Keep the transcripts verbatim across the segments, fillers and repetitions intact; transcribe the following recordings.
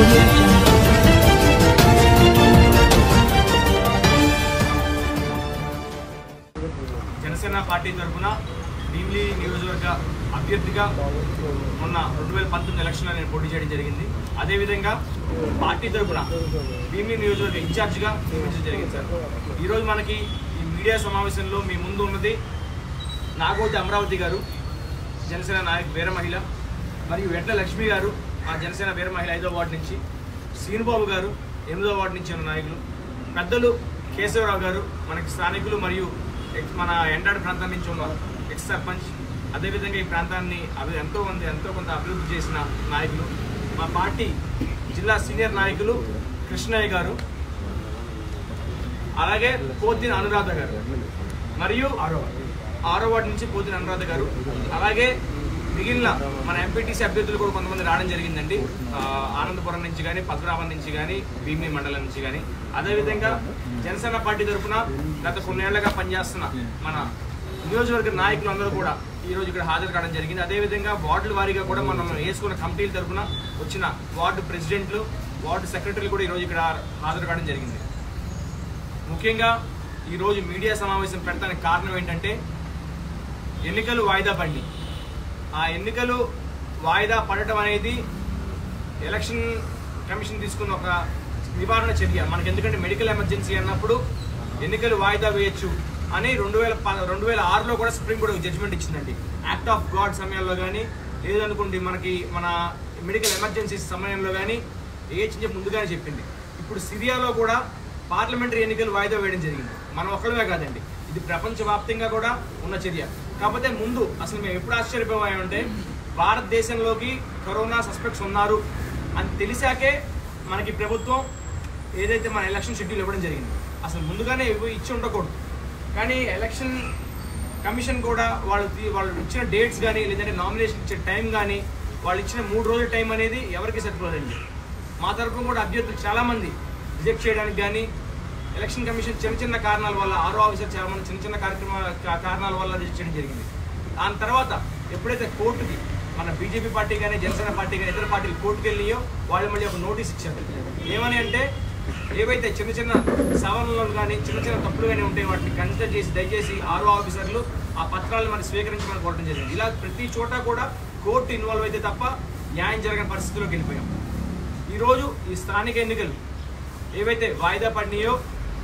Janasena party తరఫున భీమిలి నియోజకవర్గ అభ్యర్థిగా మొన్న రెండు వేల పంతొమ్మిది ఎలక్షన్లో నేను పోటీ చేయడం జరిగింది. అదేవిధంగా పార్టీ తరఫున భీమిలి నియోజకవర్గ ఇన్ఛార్జిగా నియమించడం జరిగింది సార్. ఈరోజు మనకి ఈ మీడియా సమావేశంలో మీ ముందు ఉన్నది నాగోటి అమరావతి గారు, జనసేన నాయకు వీర మహిళ, మరియు వెట్ల లక్ష్మి గారు, మా జనసేన వీర మహిళ ఐదో వార్డు నుంచి, శ్రీనుబాబు గారు ఎనిమిదో వార్డు నుంచి ఉన్న నాయకులు, పెద్దలు కేశవరావు గారు మనకి స్థానికులు మరియు మన ఎండాడు ప్రాంతం నుంచి ఉన్న ఎక్స్ సర్పంచ్, అదేవిధంగా ఈ ప్రాంతాన్ని అవి ఎంతో మంది ఎంతో కొంత అభివృద్ధి చేసిన నాయకులు, మా పార్టీ జిల్లా సీనియర్ నాయకులు కృష్ణయ్య గారు, అలాగే పోతిన అనురాధ గారు, మరియు ఆరో ఆరో వార్డు నుంచి పోతిన అనురాధ గారు, అలాగే మిగిలిన మన ఎంపీటీసీ అభ్యర్థులు కూడా కొంతమంది రావడం జరిగిందండి. ఆనందపురం నుంచి కానీ, పద్మనాభం నుంచి కానీ, భీమిలి మండలం నుంచి కానీ. అదేవిధంగా జనసేన పార్టీ తరఫున గత కొన్నేళ్లుగా పనిచేస్తున్న మన నియోజకవర్గ నాయకులు అందరూ కూడా ఈరోజు ఇక్కడ హాజరు కావడం జరిగింది. అదేవిధంగా వార్డుల వారీగా కూడా మనం వేసుకున్న కమిటీల తరఫున వచ్చిన వార్డు ప్రెసిడెంట్లు, వార్డు సెక్రటరీలు కూడా ఈరోజు ఇక్కడ హాజరు కావడం జరిగింది. ముఖ్యంగా ఈరోజు మీడియా సమావేశం పెడతానికి కారణం ఏంటంటే ఎన్నికలు వాయిదా పడి ఆ ఎన్నికలు వాయిదా పడటం అనేది ఎలక్షన్ కమిషన్ తీసుకున్న ఒక నివారణ చర్య మనకి. ఎందుకంటే మెడికల్ ఎమర్జెన్సీ అన్నప్పుడు ఎన్నికలు వాయిదా వేయచ్చు అని రెండు వేల రెండు వేల ఆరులో కూడా సుప్రీంకోర్టు ఒక జడ్జిమెంట్ ఇచ్చిందండి. యాక్ట్ ఆఫ్ గాడ్ సమయంలో కానీ, లేదనుకోండి మనకి మన మెడికల్ ఎమర్జెన్సీ సమయంలో కానీ ఏ చెప్పి ముందుగానే చెప్పింది. ఇప్పుడు సిరియాలో కూడా పార్లమెంటరీ ఎన్నికలు వాయిదా వేయడం జరిగింది. మనం ఒక్కడమే కాదండి, ఇది ప్రపంచవ్యాప్తంగా కూడా ఉన్న చర్య. కాకపోతే ముందు అసలు మేము ఎప్పుడు ఆశ్చర్యపోయామంటే భారతదేశంలోకి కరోనా సస్పెక్ట్స్ ఉన్నారు అని తెలిసాకే మనకి ప్రభుత్వం ఏదైతే మన ఎలక్షన్ షెడ్యూల్ ఇవ్వడం జరిగింది. అసలు ముందుగానే ఇచ్చి ఉండకూడదు. కానీ ఎలక్షన్ కమిషన్ కూడా వాళ్ళు వాళ్ళు ఇచ్చిన డేట్స్ కానీ, లేదంటే నామినేషన్ ఇచ్చే టైం కానీ, వాళ్ళు ఇచ్చిన మూడు రోజుల టైం అనేది ఎవరికి సరిపోదండి. మా తరఫున కూడా అభ్యర్థులు చాలామంది రిజెక్ట్ చేయడానికి కానీ, ఎలక్షన్ కమిషన్ చిన్న చిన్న కారణాల వల్ల, ఆరో ఆఫీసర్ చాలా మంది చిన్న చిన్న కార్యక్రమాల కారణాల వల్ల రిజెక్ట్ చేయడం జరిగింది. దాని తర్వాత ఎప్పుడైతే కోర్టుకి మన బీజేపీ పార్టీ కానీ, జనసేన పార్టీ కానీ, ఇతర పార్టీలు కోర్టుకు వెళ్ళినాయో వాళ్ళు మళ్ళీ ఒక నోటీస్ ఇచ్చారు. ఏమని అంటే ఏవైతే చిన్న చిన్న సవరణలు కానీ, చిన్న చిన్న తప్పులు కానీ ఉంటే వాటిని కన్సిడర్ చేసి దయచేసి ఆరో ఆఫీసర్లు ఆ పత్రాలను మనకి స్వీకరించి మనకు కోరడం జరిగింది. ఇలా ప్రతి చోట కూడా కోర్టు ఇన్వాల్వ్ అయితే తప్ప న్యాయం జరగని పరిస్థితిలోకి వెళ్ళిపోయాం. ఈరోజు ఈ స్థానిక ఎన్నికలు ఏవైతే వాయిదా పడినాయో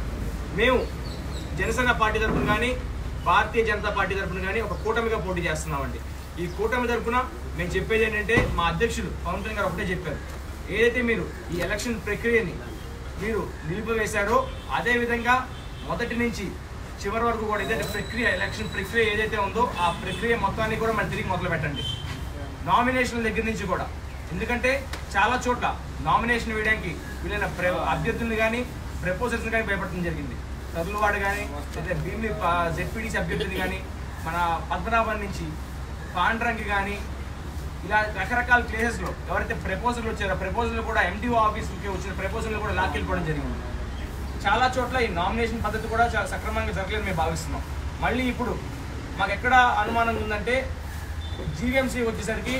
మేము జనసేన పార్టీ తరఫున కానీ, భారతీయ జనతా పార్టీ తరఫున కానీ ఒక కూటమిగా పోటీ చేస్తున్నామండి. ఈ కూటమి తరఫున మేము చెప్పేది ఏంటంటే మా అధ్యక్షులు పవన్ కళ్యాణ్ గారు ఒకటే చెప్పారు, ఏదైతే మీరు ఈ ఎలక్షన్ ప్రక్రియని మీరు నిలిపివేశారో అదేవిధంగా మొదటి నుంచి చివరి వరకు కూడా ఏదైతే ప్రక్రియ ఎలక్షన్ ప్రక్రియ ఏదైతే ఉందో ఆ ప్రక్రియ మొత్తాన్ని కూడా మరి తిరిగి మొదలు పెట్టండి. నామినేషన్ల దగ్గర నుంచి కూడా, ఎందుకంటే చాలా చోట్ల నామినేషన్ వేయడానికి వీళ్ళైన అభ్యర్థుల్ని కానీ, ప్రపోజల్స్ని కానీ భయపడటం జరిగింది. తరులవాడ కానీ, లేదా భీమిలి జెడ్పీటీసీ అభ్యర్థిని కానీ, మన పద్మనాభం నుంచి పాండ్రంకి కానీ, ఇలా రకరకాల ప్లేసెస్లో ఎవరైతే ప్రపోజల్ వచ్చారో ప్రపోజల్ కూడా ఎండిఓ ఆఫీస్కి వచ్చిన ప్రపోజల్ కూడా లాక్కెళ్ళిపోవడం జరిగింది. చాలా చోట్ల ఈ నామినేషన్ పద్ధతి కూడా చాలా సక్రమంగా జరగలేదు మేము భావిస్తున్నాం. మళ్ళీ ఇప్పుడు మాకు ఎక్కడ అనుమానం ఉందంటే జీవీఎంసీ వచ్చేసరికి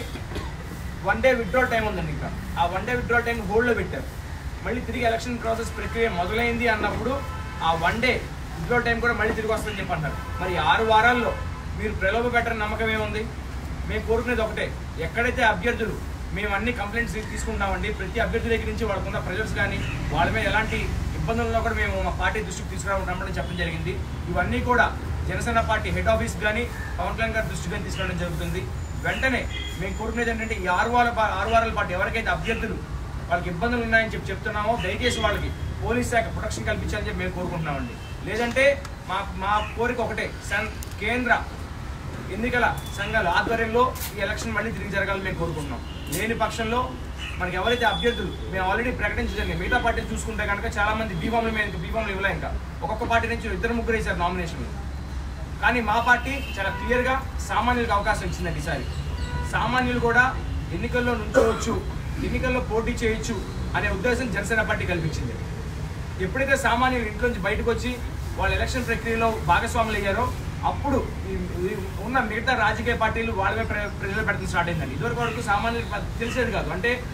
వన్ డే విత్డ్రాల్ టైం ఉందండి. ఇంకా ఆ వన్ డే విత్డ్రాల్ టైం హోల్డ్లో పెట్టారు. మళ్ళీ తిరిగి ఎలక్షన్ ప్రాసెస్ ప్రక్రియ మొదలైంది అన్నప్పుడు ఆ వన్ డే విత్డ్రాల్ టైం కూడా మళ్ళీ తిరిగి వస్తుందని చెప్పి అంటారు. మరి ఆరు వారాల్లో మీరు ప్రలోభ పెట్టని నమ్మకం ఏముంది? మేము కోరుకునేది ఒకటే, ఎక్కడైతే అభ్యర్థులు మేము అన్ని కంప్లైంట్స్ తీసుకుంటామండి, ప్రతి అభ్యర్థి దగ్గర నుంచి వాళ్ళకున్న ప్రెజర్స్ కానీ, వాళ్ళ మీద ఎలాంటి ఇబ్బందుల్లో కూడా మేము మా పార్టీ దృష్టికి తీసుకురావడం చెప్పడం జరిగింది. ఇవన్నీ కూడా జనసేన పార్టీ హెడ్ ఆఫీస్ కానీ, పవన్ కళ్యాణ్ గారి దృష్టికి కానీ తీసుకురావడం జరుగుతుంది. వెంటనే మేము కోరుకునేది ఏంటంటే ఈ ఆరు వారాల ఆరు వారాల పాటు ఎవరికైతే అభ్యర్థులు వాళ్ళకి ఇబ్బందులు ఉన్నాయని చెప్పి చెప్తున్నామో దయచేసి వాళ్ళకి పోలీస్ శాఖ ప్రొటెక్షన్ కల్పించాలని చెప్పి మేము కోరుకుంటున్నామండి. లేదంటే మా మా కోరిక ఒకటే, కేంద్ర ఎన్నికల సంఘాల ఆధ్వర్యంలో ఈ ఎలక్షన్ మళ్ళీ తిరిగి జరగాలని మేము కోరుకుంటున్నాం. లేని పక్షంలో మనకి ఎవరైతే అభ్యర్థులు మేము ఆల్రెడీ ప్రకటించగలిగాం, మిగతా పార్టీలు చూసుకుంటే కనుక చాలా మంది బీఫామ్లు మేము ఇంకా బీఫామ్లు ఇవ్వలే. ఇంకా ఒక్కొక్క పార్టీ నుంచి ఇద్దరు ముగ్గురు వేశారు నామినేషన్లు. కానీ మా పార్టీ చాలా క్లియర్గా సామాన్యులకు అవకాశం ఇచ్చిందండి. ఈసారి సామాన్యులు కూడా ఎన్నికల్లో నుంచోవచ్చు, ఎన్నికల్లో పోటీ చేయొచ్చు అనే ఉద్దేశం జనసేన పార్టీ కల్పించింది. ఎప్పుడైతే సామాన్యులు ఇంట్లోంచి బయటకు వచ్చి వాళ్ళ ఎలక్షన్ ప్రక్రియలో భాగస్వాములు అయ్యారో అప్పుడు ఉన్న మిగతా రాజకీయ పార్టీలు వాళ్ళమే ప్రజలు పెడతాం స్టార్ట్ అయిందండి. ఇదివరకు వరకు సామాన్యులకు తెలిసేది కాదు. అంటే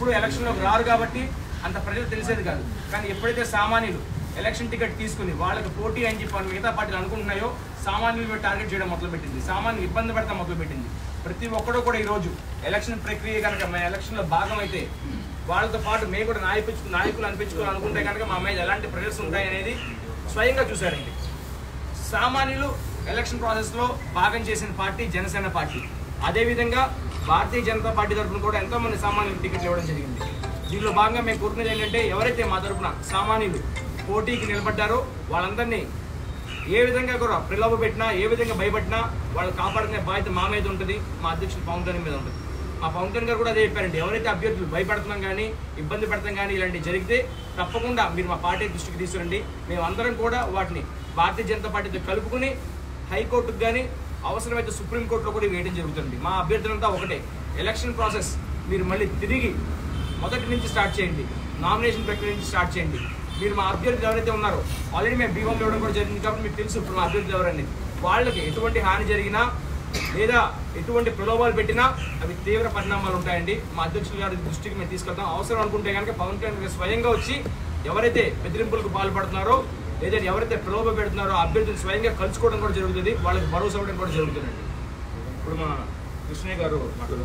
ఎప్పుడు ఎలక్షన్లోకి రారు కాబట్టి అంత ప్రజలు తెలిసేది కాదు. కానీ ఎప్పుడైతే సామాన్యులు ఎలక్షన్ టికెట్ తీసుకుని వాళ్ళకి పోటీ అని చెప్పి మిగతా పార్టీలు అనుకుంటున్నాయో సామాన్యులు టార్గెట్ చేయడం మొదలుపెట్టింది, సామాన్యులు ఇబ్బంది పెడతాం మొదలుపెట్టింది. ప్రతి ఒక్కడూ కూడా ఈరోజు ఎలక్షన్ ప్రక్రియ కనుక మా ఎలక్షన్లో భాగం అయితే వాళ్ళతో పాటు మేము కూడా నాయకు నాయకులు అనిపించుకోవాలనుకుంటే కనుక మా మీద ఎలాంటి ప్రెజర్స్ ఉంటాయి అనేది స్వయంగా చూశారండి. సామాన్యులు ఎలక్షన్ ప్రాసెస్లో భాగం చేసిన పార్టీ జనసేన పార్టీ. అదేవిధంగా భారతీయ జనతా పార్టీ తరఫున కూడా ఎంతోమంది సామాన్యులు టికెట్లు ఇవ్వడం జరిగింది. దీనిలో భాగంగా మేము కోరుకునేది ఏంటంటే ఎవరైతే మా తరఫున సామాన్యులు పోటీకి నిలబడ్డారో వాళ్ళందరినీ ఏ విధంగా కూడా ప్రలోభ పెట్టినా ఏ విధంగా భయపడినా వాళ్ళు కాపాడుకునే బాధ్యత మా మీద ఉంటుంది, మా అధ్యక్షుడు పవన్ కళ్యాణ్ మీద ఉంటుంది. మా పవన్ కళ్యాణ్ గారు కూడా అదే చెప్పారండి, ఎవరైతే అభ్యర్థులు భయపడుతున్నాం కానీ ఇబ్బంది పెడతాం కానీ ఇలాంటివి జరిగితే తప్పకుండా మీరు మా పార్టీ దృష్టికి తీసుకురండి. మేమందరం కూడా వాటిని భారతీయ జనతా పార్టీతో కలుపుకుని హైకోర్టుకు కానీ అవసరమైతే సుప్రీంకోర్టులో కూడా వేయడం జరుగుతుంది. మా అభ్యర్థులంతా ఒకటే, ఎలక్షన్ ప్రాసెస్ మీరు మళ్ళీ తిరిగి మొదటి నుంచి స్టార్ట్ చేయండి, నామినేషన్ ప్రక్రియ నుంచి స్టార్ట్ చేయండి. మీరు మా అభ్యర్థులు ఎవరైతే ఉన్నారో ఆల్రెడీ మేము బీవం ఇవ్వడం కూడా జరిగింది కాబట్టి మీకు తెలుసు ఇప్పుడు మా అభ్యర్థులు ఎవరండి. వాళ్ళకి ఎటువంటి హాని జరిగినా లేదా ఎటువంటి ప్రలోభాలు పెట్టినా అవి తీవ్ర పరిణామాలు ఉంటాయండి. మా అధ్యక్షుల గారి దృష్టికి మేము తీసుకెళ్తాం. అవసరం అనుకుంటే కనుక పవన్ కళ్యాణ్ స్వయంగా వచ్చి ఎవరైతే బెదిరింపులకు పాల్పడుతున్నారో లేదా ఎవరైతే ప్రలోభ పెడుతున్నారో అభ్యర్థులు స్వయంగా కలుసుకోవడం కూడా జరుగుతుంది, వాళ్ళకి భరోసా ఇవ్వడం కూడా జరుగుతుందండి. ఇప్పుడు మా కృష్ణయ్య గారు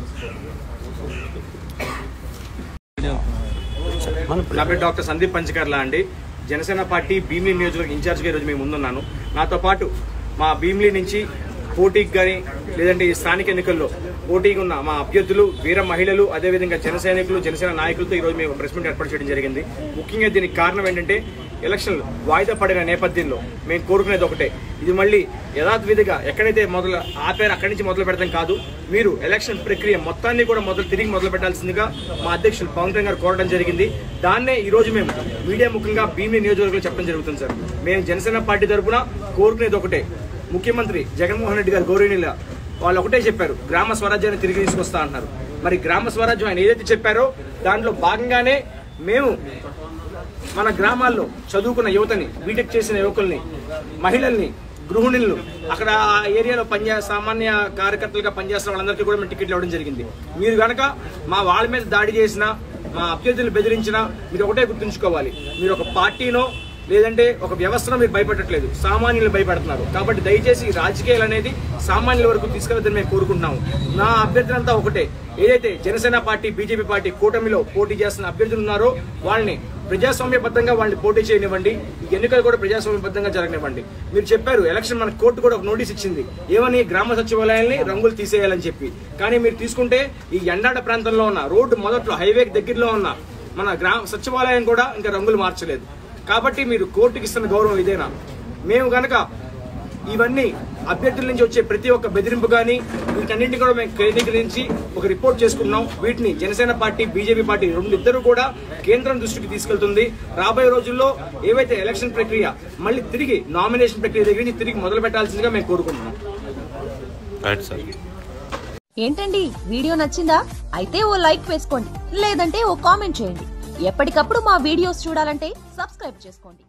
నా పేరు డాక్టర్ సందీప్ పంచకర్ల అండి. జనసేన పార్టీ భీమిలీ నియోజకవర్గ ఇన్ఛార్జ్గా ఈరోజు మేము ముందున్నాను. నాతో పాటు మా భీమిలీ నుంచి పోటీకి కానీ లేదంటే ఈ స్థానిక ఎన్నికల్లో పోటీగా ఉన్న మా అభ్యర్థులు, వీర మహిళలు, అదేవిధంగా జన సైనికులు, జనసేన నాయకులతో ఈరోజు మేము ప్రెస్ మీట్ ఏర్పాటు చేయడం జరిగింది. ముఖ్యంగా దీనికి కారణం ఏంటంటే ఎలక్షన్లు వాయిదా పడిన నేపథ్యంలో మేము కోరుకునేది ఒకటే, ఇది మళ్ళీ యథావిధిగా ఎక్కడైతే మొదలు ఆపారు అక్కడి నుంచి మొదలు పెడతాం కాదు, మీరు ఎలక్షన్ ప్రక్రియ మొత్తాన్ని కూడా మొదలు తిరిగి మొదలు పెట్టాల్సిందిగా మా అధ్యక్షులు పవన్ కళ్యాణ్ గారు కోరడం జరిగింది. దాన్నే ఈ రోజు మేము మీడియా ముఖ్యంగా భీమిలీ నియోజకవర్గంలో చెప్పడం జరుగుతుంది. సార్ మేము జనసేన పార్టీ తరఫున కోరుకునేది ఒకటే, ముఖ్యమంత్రి జగన్మోహన్ రెడ్డి గారు గౌరవనీయుల వాళ్ళు ఒకటే చెప్పారు, గ్రామ స్వరాజ్యాన్ని తిరిగి తీసుకొస్తా అంటున్నారు. మరి గ్రామ స్వరాజ్యం ఆయన ఏదైతే చెప్పారో దాంట్లో భాగంగానే మేము మన గ్రామాల్లో చదువుకున్న యువతని, బీటెక్ చేసిన యువకుల్ని, మహిళల్ని, గృహిణులను, అక్కడ ఆ ఏరియాలో పనిచే సామాన్య కార్యకర్తలుగా పనిచేస్తున్న వాళ్ళందరికీ కూడా మేము టికెట్లు ఇవ్వడం జరిగింది. మీరు కనుక మా వాళ్ళ మీద దాడి చేసినా, మా అభ్యర్థులను బెదిరించినా మీరు ఒకటే గుర్తుంచుకోవాలి, మీరు ఒక పార్టీనో లేదంటే ఒక వ్యవస్థను మీరు భయపెట్టట్లేదు, సామాన్యులు భయపెడుతున్నారు. కాబట్టి దయచేసి రాజకీయాలు అనేది సామాన్యుల వరకు తీసుకెళ్తారని మేము కోరుకుంటున్నాము. నా అభ్యర్థులంతా ఒకటే, ఏదైతే జనసేన పార్టీ, బీజేపీ పార్టీ కూటమిలో పోటీ చేస్తున్న అభ్యర్థులు ఉన్నారో వాళ్ళని ప్రజాస్వామ్యబద్ధంగా వాళ్ళని పోటీ చేయనివ్వండి, ఈ ఎన్నికలు కూడా ప్రజాస్వామ్యబద్ధంగా జరగనివ్వండి. మీరు చెప్పారు ఎలక్షన్ మన కోర్టు కూడా ఒక నోటీస్ ఇచ్చింది, ఏమని గ్రామ సచివాలయాల్ని రంగులు తీసేయాలని చెప్పి. కానీ మీరు తీసుకుంటే ఈ ఎండాడ ప్రాంతంలో ఉన్న రోడ్డు మొదట్లో హైవే దగ్గరలో ఉన్న మన గ్రామ సచివాలయం కూడా ఇంకా రంగులు మార్చలేదు. కాబట్టి మీరు కోర్టుకి ఇస్తున్న గౌరవం ఇదేనా? మేము కనుక ఇవన్నీ అభ్యర్థుల నుంచి వచ్చే ప్రతి ఒక్క బెదిరింపు కానీ వీటన్నింటినీ కూడా మేము కేంద్రీకరించి ఒక రిపోర్ట్ చేసుకున్నాం. వీటిని జనసేన పార్టీ, బీజేపీ పార్టీ రెండు ఇద్దరు కూడా కేంద్రం దృష్టికి తీసుకెళ్తుంది. రాబోయే రోజుల్లో ఏవైతే ఎలక్షన్ ప్రక్రియ మళ్ళీ తిరిగి నామినేషన్ ప్రక్రియ దగ్గర నుంచి తిరిగి మొదలు పెట్టాల్సిందిగా మేము కోరుకుంటున్నాం. ఏంటండి వీడియో నచ్చిందా? అయితే ఓ లైక్ వేసుకోండి, లేదంటే ఓ కామెంట్ చేయండి. ఎప్పటికప్పుడు మా వీడియోస్ చూడాలంటే సబ్స్క్రైబ్ చేసుకోండి.